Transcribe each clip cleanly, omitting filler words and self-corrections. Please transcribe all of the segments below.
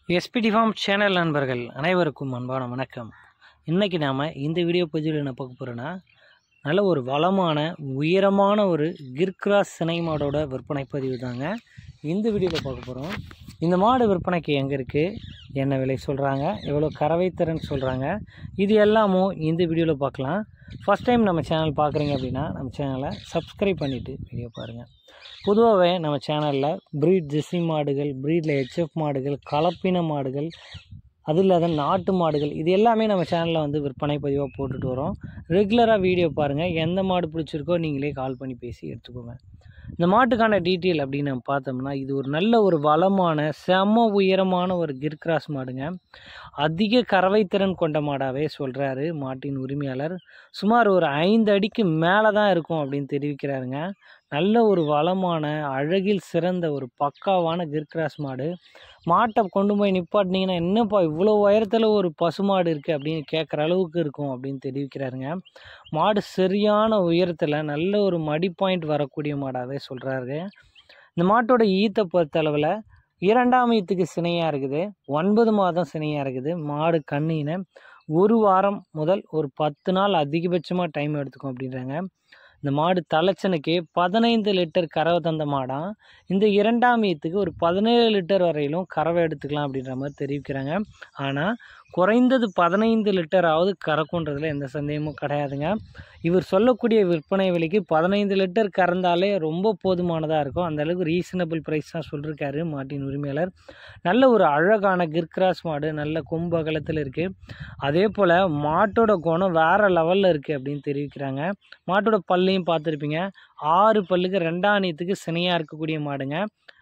SPD form channel நண்பர்கள் அனைவருக்கும் அன்பான வணக்கம். இன்றைக்கி நாம் இந்த வீடியோ பதிவில் என்ன பார்க்க போகிறோன்னா, நல்ல ஒரு வளமான உயரமான ஒரு கிர்கிராஸ் சினை மாடோட விற்பனை பதிவு தாங்க இந்த வீடியோவில் பார்க்க போகிறோம். இந்த மாடு விற்பனைக்கு எங்கே இருக்குது, என்ன விலை சொல்கிறாங்க, எவ்வளோ கறவை திறன் சொல்கிறாங்க, இது எல்லாமும் இந்த வீடியோவில் பார்க்கலாம். ஃபஸ்ட் டைம் நம்ம சேனல் பார்க்குறீங்க அப்படின்னா நம்ம சேனலை சப்ஸ்கிரைப் பண்ணிவிட்டு வீடியோ பாருங்கள். பொதுவாகவே நம்ம சேனலில் ப்ரீட் ஜெர்சி மாடுகள், ப்ரீடில் ஹெச்எஃப் மாடுகள், கலப்பின மாடுகள், அது இல்லாத நாட்டு மாடுகள், இது எல்லாமே நம்ம சேனலில் வந்து விற்பனை பதிவாக போட்டுட்டு வரோம். ரெகுலராக வீடியோ பாருங்கள். எந்த மாடு பிடிச்சிருக்கோ நீங்களே கால் பண்ணி பேசி எடுத்துக்கோங்க. இந்த மாட்டுக்கான டீட்டெயில் அப்படின்னு நம்ம பார்த்தோம்னா, இது ஒரு நல்ல ஒரு வளமான செம உயரமான ஒரு கிர்கிராஸ் மாடுங்க. அதிக கறவை திறன் கொண்ட மாடாகவே சொல்கிறாரு மாட்டின் உரிமையாளர். சுமார் ஒரு 5 அடிக்கு மேலே தான் இருக்கும் அப்படின்னு தெரிவிக்கிறாருங்க. நல்ல ஒரு வளமான அழகில் சிறந்த ஒரு பக்காவான கிர்கிராஸ் மாடு. மாட்டை கொண்டு போய் நிப்பாட்டினீங்கன்னா, என்னப்பா இவ்வளோ உயரத்தில் ஒரு பசுமாடு இருக்குது அப்படின்னு கேட்குற அளவுக்கு இருக்கும் அப்படின்னு தெரிவிக்கிறாருங்க. மாடு சரியான உயரத்தில் நல்ல ஒரு மடி பாயிண்ட் வரக்கூடிய மாடாகவே சொல்கிறாரு. இந்த மாட்டோட ஈத்தை பொறுத்தளவில் 2ஆம் ஈத்துக்கு சினையாக இருக்குது, 9 மாதம் சினையாக இருக்குது. மாடு கண்ணின 1 வாரம் முதல் ஒரு 10 நாள் அதிகபட்சமாக டைம் எடுத்துக்கும் அப்படின்றாங்க. இந்த மாடு தலைச்சனுக்கு 15 லிட்டர் கறவை தந்த மாடாம். இந்த 2ஆம் ஈத்துக்கு ஒரு 17 லிட்டர் வரையிலும் கறவை எடுத்துக்கலாம் அப்படின்ற மாதிரி தெரிவிக்கிறாங்க. ஆனால் குறைந்தது 15 லிட்டராவது கறக்குன்றதுல எந்த சந்தேகமும் கிடையாதுங்க. இவர் சொல்லக்கூடிய விற்பனை விலைக்கு 15 லிட்டர் கறந்தாலே ரொம்ப போதுமானதாக இருக்கும். அந்தளவுக்கு ரீசனபிள் ப்ரைஸ் தான் சொல்லியிருக்காரு மாட்டின் உரிமையாளர். நல்ல ஒரு அழகான கிர்கிராஸ் மாடு, நல்ல கொம்பு அகலத்தில் இருக்குது. அதே போல் மாட்டோட குணம் வேறு லெவலில் இருக்குது அப்படின்னு தெரிவிக்கிறாங்க. மாட்டோட பல்லையும் பார்த்துருப்பீங்க. 6 பல்லுக்கு 2ஆம் ஈத்துக்கு சினையாக இருக்கக்கூடிய மாடுங்க.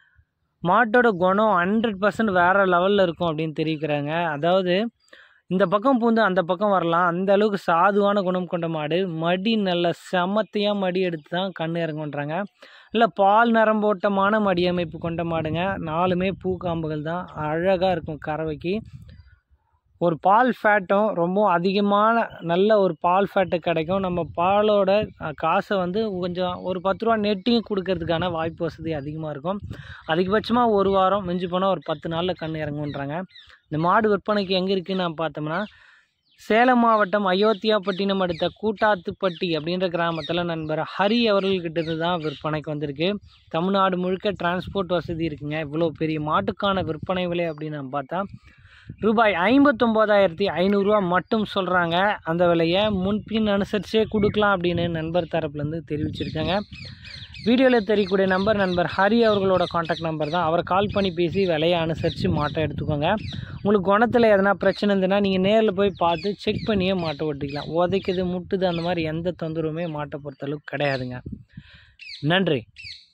மாட்டோட குணம் 100% வேறு லெவலில் இருக்கும் அப்படின்னு தெரிவிக்கிறாங்க. அதாவது இந்த பக்கம் பூந்து அந்த பக்கம் வரலாம், அந்த அளவுக்கு சாதுவான குணம் கொண்ட மாடு. மடி நல்ல செமத்தையாக மடி எடுத்து தான் கண் இறங்குன்றாங்க. இல்லை பால் நரம்போட்டமான மடி அமைப்பு கொண்ட மாடுங்க. 4மே பூக்காம்புகள் தான். அழகாக இருக்கும் கறவைக்கு. ஒரு பால் ஃபேட்டும் ரொம்ப அதிகமான நல்ல ஒரு பால் ஃபேட்டு கிடைக்கும். நம்ம பாலோட காசை வந்து கொஞ்சம் ஒரு 10 ரூபா நெட்டியும் கொடுக்கறதுக்கான வாய்ப்பு வசதி அதிகமாக இருக்கும். அதிகபட்சமாக 1 வாரம், மிஞ்சி போனால் ஒரு 10 நாளில் கண் இறங்குன்றாங்க. இந்த மாடு விற்பனைக்கு எங்கே இருக்குதுன்னு நான் பார்த்தோம்னா, சேலம் மாவட்டம் அயோத்தியாப்பட்டினம் அடுத்த கூட்டாத்துப்பட்டி அப்படின்ற கிராமத்தில் நண்பர் ஹரி அவர்கள்கிட்ட தான் விற்பனைக்கு வந்திருக்கு. தமிழ்நாடு முழுக்க டிரான்ஸ்போர்ட் வசதி இருக்குங்க. இவ்வளோ பெரிய மாட்டுக்கான விற்பனை விலை அப்படின்னு நம்ம பார்த்தா ரூபாய் 59,500 மட்டும் சொல்கிறாங்க. அந்த விலையை முன்பின் அனுசரிச்சே கொடுக்கலாம் அப்படின்னு நண்பர் தரப்புலேருந்து தெரிவிச்சிருக்காங்க. வீடியோவில் தெரியக்கூடிய நண்பர் ஹரி அவர்களோட காண்டாக்ட் நம்பர் தான். அவரை கால் பண்ணி பேசி விலையை அனுசரித்து மாட்டை எடுத்துக்கோங்க. உங்களுக்கு குணத்தில் எதனா பிரச்சனை இருந்ததுன்னா நீங்கள் நேரில் போய் பார்த்து செக் பண்ணியே மாட்டை ஓட்டிக்கலாம். உதைக்குது, முட்டுது, அந்த மாதிரி எந்த தொந்தரவுமே மாட்டை பொறுத்தளவுக்கு கிடையாதுங்க. நன்றி.